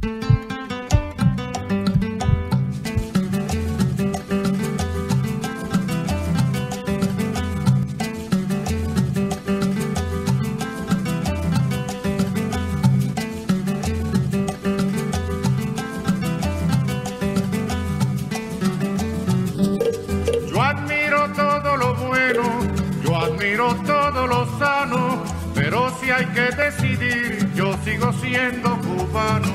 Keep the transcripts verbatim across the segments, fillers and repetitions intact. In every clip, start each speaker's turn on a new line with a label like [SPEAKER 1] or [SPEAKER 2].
[SPEAKER 1] Todo lo sano, pero si hay que decidir, yo sigo siendo cubano.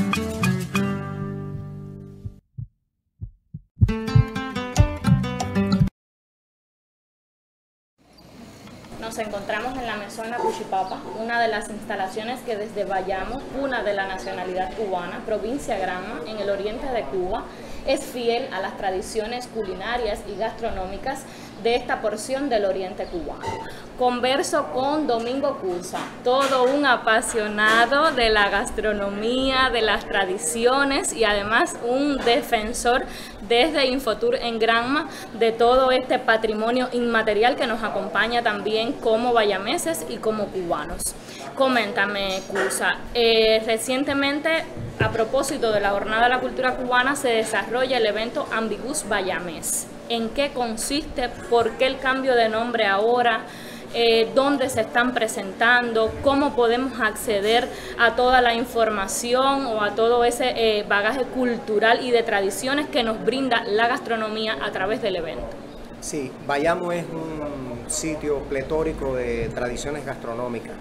[SPEAKER 2] Nos encontramos en la Mesón La Cuchipapa, una de las instalaciones que desde Bayamo, cuna de la nacionalidad cubana, provincia Granma, en el oriente de Cuba, es fiel a las tradiciones culinarias y gastronómicas de esta porción del oriente cubano. Converso con Domingo Cursa, todo un apasionado de la gastronomía, de las tradiciones y además un defensor desde Infotour en Granma de todo este patrimonio inmaterial que nos acompaña también como bayameses y como cubanos. Coméntame, Cursa, eh, recientemente, a propósito de la Jornada de la Cultura Cubana, se desarrolla el evento Ambigús Bayamés. ¿En qué consiste? ¿Por qué el cambio de nombre ahora? Eh, ¿Dónde se están presentando? ¿Cómo podemos acceder a toda la información o a todo ese eh, bagaje cultural y de tradiciones que nos brinda la gastronomía a través del evento?
[SPEAKER 3] Sí, Bayamo es un sitio pletórico de tradiciones gastronómicas,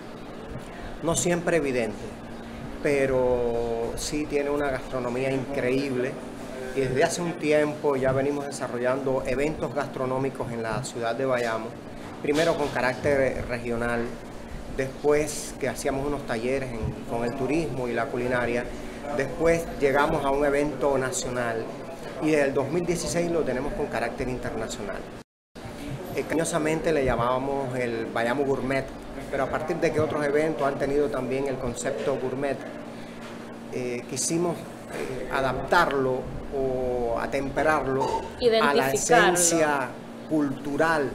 [SPEAKER 3] no siempre evidente, pero sí tiene una gastronomía increíble y desde hace un tiempo ya venimos desarrollando eventos gastronómicos en la ciudad de Bayamo, primero con carácter regional, después que hacíamos unos talleres en, con el turismo y la culinaria, después llegamos a un evento nacional y desde el dos mil dieciséis lo tenemos con carácter internacional. Eh, cariñosamente le llamábamos el Bayamo Gourmet, pero a partir de que otros eventos han tenido también el concepto gourmet, eh, quisimos eh, adaptarlo o atemperarlo a la esencia cultural.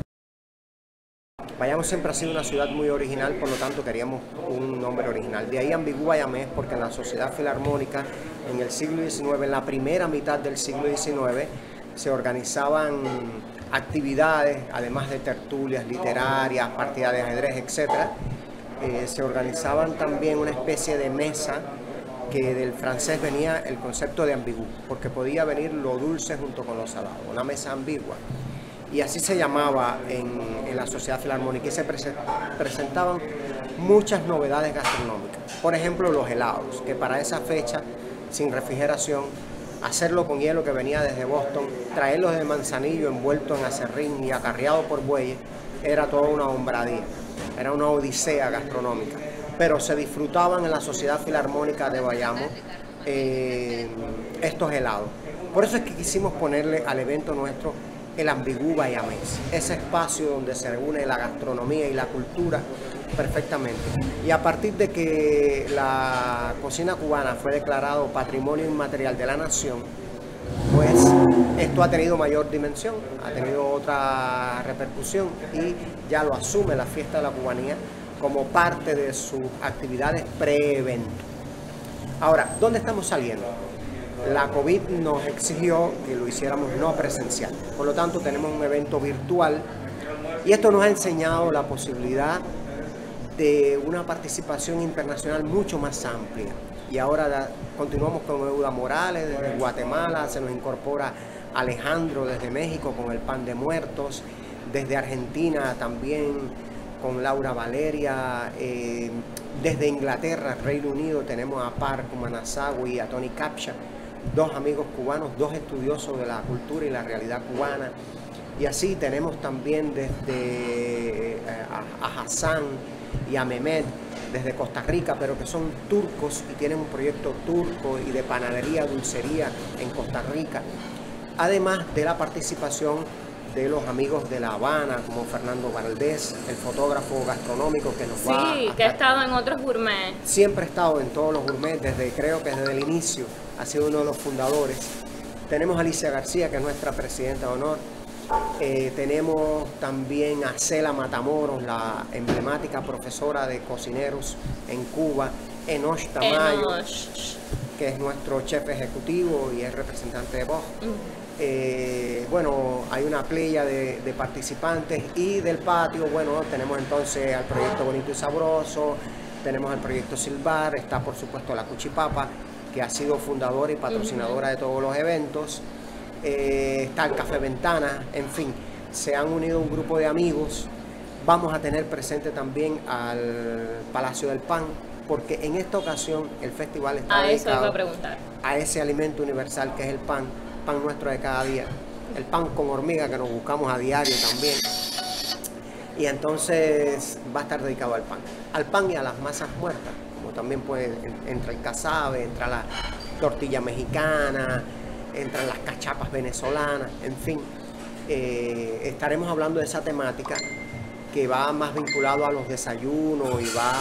[SPEAKER 3] Bayamo siempre ha sido una ciudad muy original, por lo tanto queríamos un nombre original. De ahí Ambigú Bayamés, porque en la Sociedad Filarmónica en el siglo diecinueve, en la primera mitad del siglo diecinueve, se organizaban actividades, además de tertulias literarias, partidas de ajedrez, etcétera. Eh, se organizaban también una especie de mesa que del francés venía el concepto de ambigú, porque podía venir lo dulce junto con lo salado, una mesa ambigua. Y así se llamaba en, en la Sociedad Filarmónica y se prese, presentaban muchas novedades gastronómicas. Por ejemplo, los helados, que para esa fecha, sin refrigeración, hacerlo con hielo que venía desde Boston, traerlos de Manzanillo envuelto en acerrín y acarreado por bueyes, era toda una hombradía, era una odisea gastronómica. Pero se disfrutaban en la Sociedad Filarmónica de Bayamo eh, estos helados. Por eso es que quisimos ponerle al evento nuestro el Ambigú Bayamés, ese espacio donde se reúne la gastronomía y la cultura perfectamente. Y a partir de que la cocina cubana fue declarado Patrimonio Inmaterial de la Nación, pues esto ha tenido mayor dimensión, ha tenido otra repercusión y ya lo asume la Fiesta de la Cubanía como parte de sus actividades pre-evento. Ahora, ¿dónde estamos saliendo? La COVID nos exigió que lo hiciéramos no presencial, por lo tanto tenemos un evento virtual y esto nos ha enseñado la posibilidad de una participación internacional mucho más amplia. Y ahora da, continuamos con Euda Morales desde Guatemala, se nos incorpora Alejandro desde México con el pan de muertos, desde Argentina también con Laura Valeria, eh, desde Inglaterra, Reino Unido, tenemos a Parco Manasagui y a Tony Capcha, dos amigos cubanos, dos estudiosos de la cultura y la realidad cubana. Y así tenemos también desde eh, a, a Hassan y a Mehmet desde Costa Rica, pero que son turcos y tienen un proyecto turco y de panadería, dulcería en Costa Rica. Además de la participación de los amigos de La Habana, como Fernando Valdés, el fotógrafo gastronómico que nos
[SPEAKER 2] sí,
[SPEAKER 3] va...
[SPEAKER 2] Sí, que ha estado en otros gourmets.
[SPEAKER 3] Siempre ha estado en todos los gourmets, desde, creo que desde el inicio, ha sido uno de los fundadores. Tenemos a Alicia García, que es nuestra presidenta de honor. Eh, tenemos también a Cela Matamoros, la emblemática profesora de cocineros en Cuba, Enoch Tamayo,
[SPEAKER 2] Enoch.
[SPEAKER 3] que es nuestro chef ejecutivo y es representante de Vox. Uh-huh. eh, bueno, hay una playa de, de participantes, y del patio, bueno, tenemos entonces al proyecto Bonito y Sabroso, tenemos el proyecto Silvar, está por supuesto la Cuchipapa, que ha sido fundadora y patrocinadora uh-huh. de todos los eventos, eh, está el Café Ventana, en fin, se han unido un grupo de amigos. Vamos a tener presente también al Palacio del Pan, porque en esta ocasión el festival está
[SPEAKER 2] a
[SPEAKER 3] dedicado
[SPEAKER 2] eso iba a preguntar.
[SPEAKER 3] a ese alimento universal que es el pan, pan nuestro de cada día, el pan con hormiga que nos buscamos a diario también. Y entonces va a estar dedicado al pan, al pan y a las masas muertas, como también puede, entra el casabe, entra la tortilla mexicana, entran las cachapas venezolanas, en fin, eh, estaremos hablando de esa temática que va más vinculado a los desayunos y va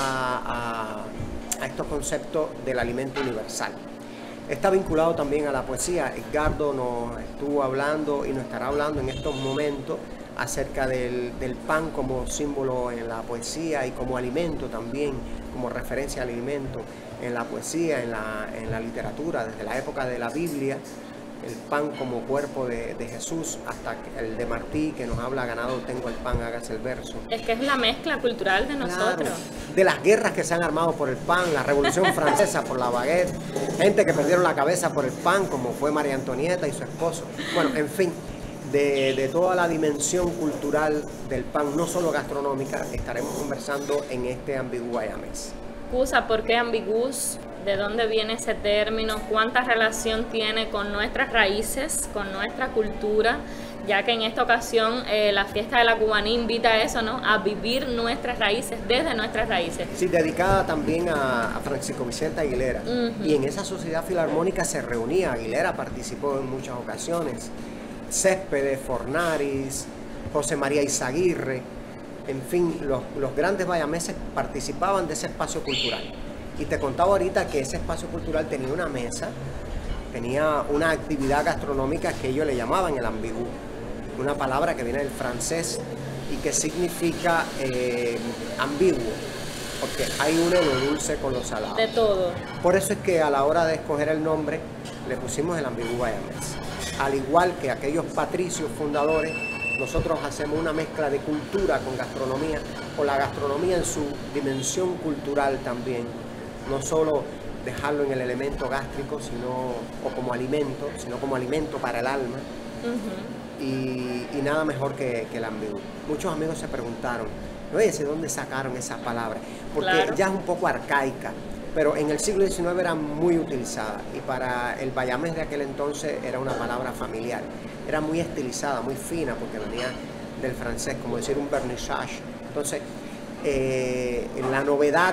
[SPEAKER 3] a, a estos conceptos del alimento universal. Está vinculado también a la poesía. Edgardo nos estuvo hablando y nos estará hablando en estos momentos acerca del, del pan como símbolo en la poesía y como alimento también, como referencia al alimento en la poesía, en la, en la literatura, desde la época de la Biblia, el pan como cuerpo de, de Jesús, hasta el de Martí, que nos habla, ganado tengo el pan, hágase el verso.
[SPEAKER 2] Es que es la mezcla cultural de nosotros. Claro,
[SPEAKER 3] de las guerras que se han armado por el pan, la Revolución Francesa por la baguette, gente que perdieron la cabeza por el pan, como fue María Antonieta y su esposo. Bueno, en fin, de, de toda la dimensión cultural del pan, no solo gastronómica, estaremos conversando en este Ambigú Bayamés.
[SPEAKER 2] Cusa, ¿por qué Ambigús? ¿De dónde viene ese término? ¿Cuánta relación tiene con nuestras raíces, con nuestra cultura? Ya que en esta ocasión eh, la fiesta de la Cubanía invita a eso, ¿no? A vivir nuestras raíces, desde nuestras raíces.
[SPEAKER 3] Sí, dedicada también a, a Francisco Vicente Aguilera. Uh-huh. Y en esa sociedad filarmónica se reunía. Aguilera participó en muchas ocasiones. Céspedes, Fornaris, José María Izaguirre, en fin, los, los grandes bayameses participaban de ese espacio cultural. Y te contaba ahorita que ese espacio cultural tenía una mesa, tenía una actividad gastronómica que ellos le llamaban el ambigú, una palabra que viene del francés y que significa eh, ambiguo, porque hay uno lo dulce con lo salado.
[SPEAKER 2] De todo.
[SPEAKER 3] Por eso es que a la hora de escoger el nombre le pusimos el Ambigú Bayamés. Al igual que aquellos patricios fundadores, nosotros hacemos una mezcla de cultura con gastronomía, o la gastronomía en su dimensión cultural también. No solo dejarlo en el elemento gástrico, sino, o como alimento, sino como alimento para el alma. Uh-huh. y, y nada mejor que, que el ambigú. Muchos amigos se preguntaron, oye, ¿de dónde sacaron esa palabra? Porque claro, ya es un poco arcaica, pero en el siglo diecinueve era muy utilizada, y para el bayamés de aquel entonces era una palabra familiar. Era muy estilizada, muy fina, porque venía del francés, como decir un vernissage. Entonces, eh, en la novedad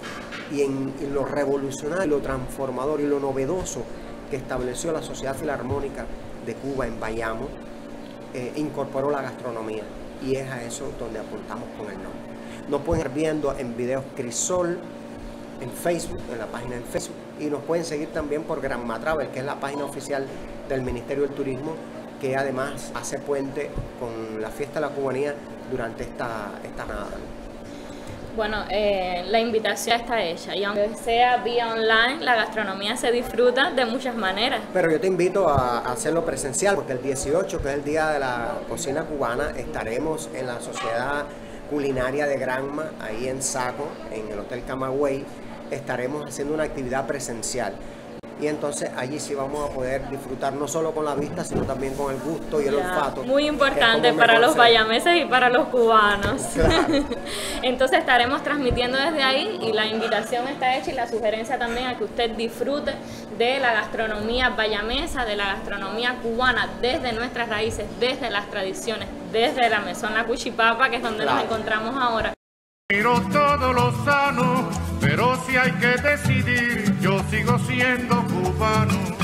[SPEAKER 3] y en, en lo revolucionario, lo transformador y lo novedoso que estableció la Sociedad Filarmónica de Cuba en Bayamo, eh, incorporó la gastronomía, y es a eso donde apuntamos con el nombre. Nos pueden ir viendo en videos Crisol, en Facebook, en la página de Facebook, y nos pueden seguir también por Granma Travel, que es la página oficial del Ministerio del Turismo, que además hace puente con la fiesta de la cubanía durante esta, esta nada.
[SPEAKER 2] Bueno, eh, la invitación está hecha, y aunque sea vía online, la gastronomía se disfruta de muchas maneras.
[SPEAKER 3] Pero yo te invito a, a hacerlo presencial, porque el dieciocho, que es el Día de la Cocina Cubana, estaremos en la Sociedad Culinaria de Granma, ahí en Saco, en el Hotel Camagüey. Estaremos haciendo una actividad presencial. Y entonces allí sí vamos a poder disfrutar no solo con la vista, sino también con el gusto y el ya, olfato.
[SPEAKER 2] Muy importante para los bayameses y para los cubanos.
[SPEAKER 3] Claro.
[SPEAKER 2] Entonces estaremos transmitiendo desde ahí, y la invitación está hecha, y la sugerencia también a que usted disfrute de la gastronomía bayamesa, de la gastronomía cubana, desde nuestras raíces, desde las tradiciones, desde la Mesón La Cuchipapa, que es donde claro, nos encontramos ahora.
[SPEAKER 1] Miro todo lo sano, pero si hay que decidir, yo sigo siendo cubano.